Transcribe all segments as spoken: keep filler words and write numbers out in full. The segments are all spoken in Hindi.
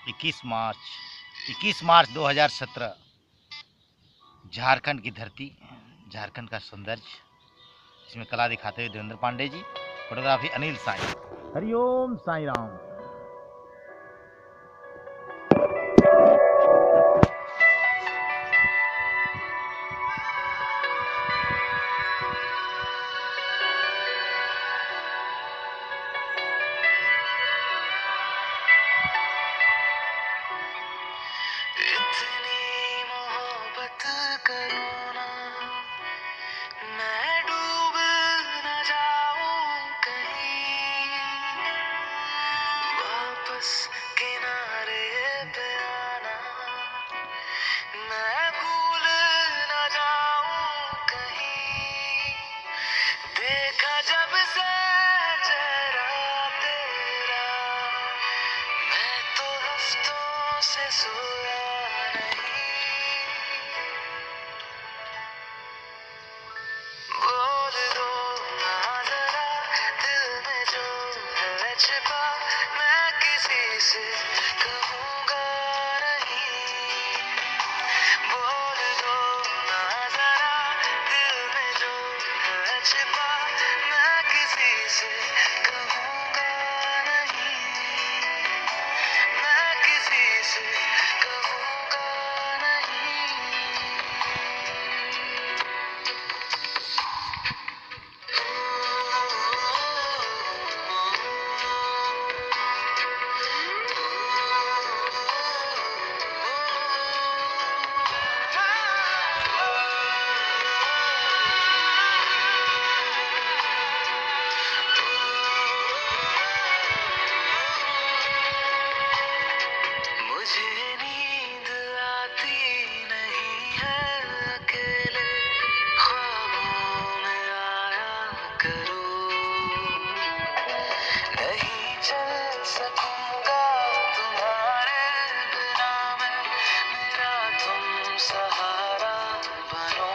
इक्कीस मार्च इक्कीस मार्च दो हज़ार सत्रह, झारखंड की धरती, झारखंड का सौंदर्य, इसमें कला दिखाते हुए देवेंद्र पांडे जी, फोटोग्राफी अनिल साई। हरिओम साई राम। इतनी मोहब्बत करो ना, मैं डूब न जाऊं कहीं, वापस किनारे पे आना, मैं भूल न जाऊं कहीं। देखा जब से चेहरा तेरा, मैं तो हफ्तों से सोया बोल दो ना जरा, दिल में जो है छिपा, मैं किसी से कहूँगा नहीं। बोल दो ना जरा, दिल में जो है छिपा, मैं किसी से कहूँगा नहीं। मैं किसी से कहूँगा नहीं। मुझे नींद आती नहीं है, अकेले ख्वाबों में आया करो, नहीं चल सकूंगा तुम्हारे बिना मैं, मेरा तुम सहारा बनो।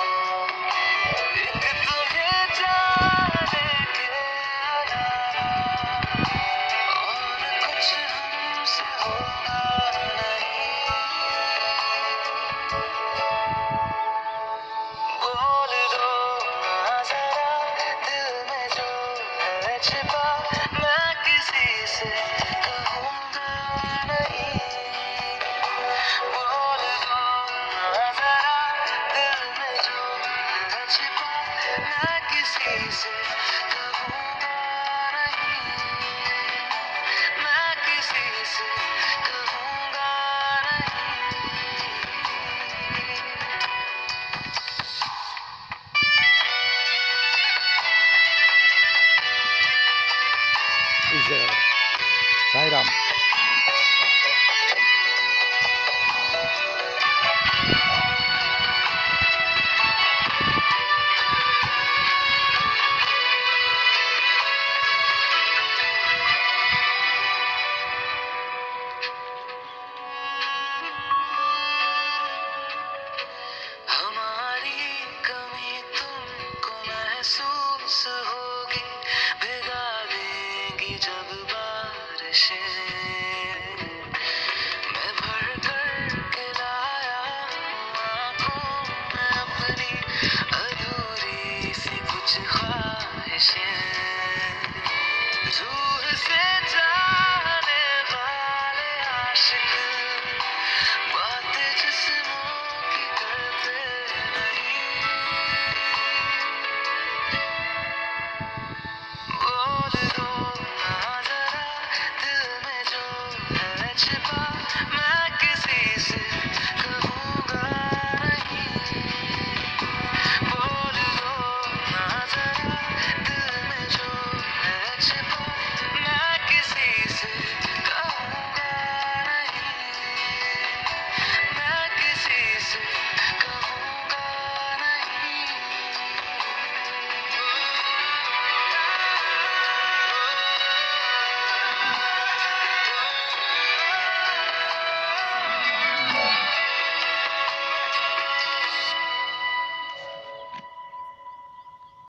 एक तुम्हें जाने के अलावा और कुछ हमसे होगा